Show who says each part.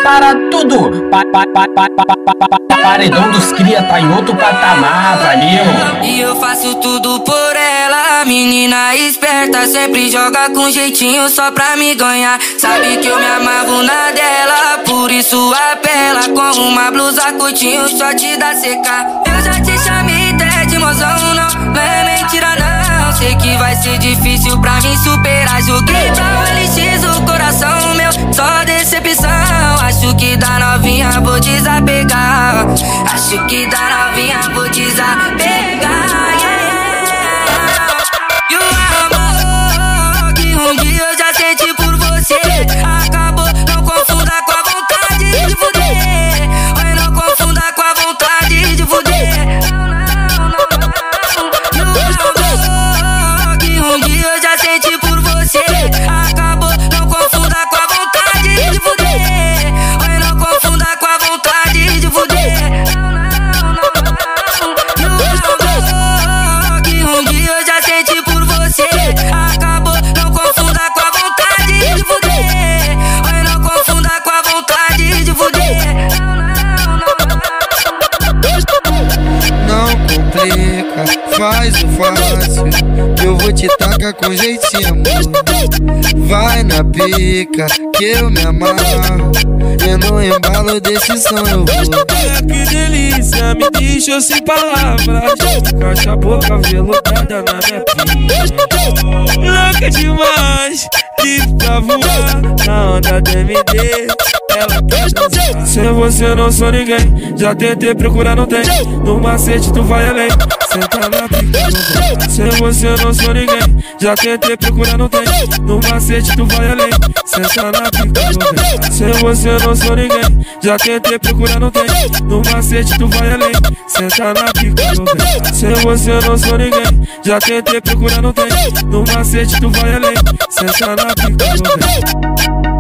Speaker 1: para tudo. Paredão dos cria tá em outro patamar, valeu.
Speaker 2: E eu faço tudo por ela, menina esperta, sempre joga com jeitinho só pra me ganhar. Sabe que eu me amarro na dela, por isso apela. Com uma blusa curtinho, só te dá secar. Eu já te chamei até de mozão, não é mentira não. Sei que vai ser difícil pra mim superar. Joguei pra OLX o coração meu, só decepção. Acho que da novinha vou desapegar. Acho que da novinha vou desapegar, yeah. E o amor que um dia eu já senti por você acabou, não confunda com a vontade de fuder. Oi, não confunda com a vontade de fuder. E o amor que um dia eu já senti por você acabou, não confunda com a vontade de fuder. Oi, não confunda com a vontade de fuder. Acabou, não confunda com a vontade de fuder. Oi, não confunda com a vontade de fuder.
Speaker 3: Não complica, faz o fácil, eu vou te tacar com jeitinho, amor. Vai na pica, que eu me amarro, e no embalo desse som eu vou.
Speaker 4: Que delícia, me deixou sem palavras. Caixa a boca veludada na minha pica. Louca demais, livre pra voar na onda do MD. Ela quer dançar. Sem você não sou ninguém, já tentei procurar, não tem. No macete tu vai além, senta na pica. Sem você não sou ninguém, já tentei procurar, não tem. No macete tu vai além, senta na pica. Sem você não sou ninguém, já tentei procurar, não tem. No macete tu vai além, senta na pica. Sem você não sou ninguém, já tentei procurar, não tem. No macete tu vai além, senta na pica.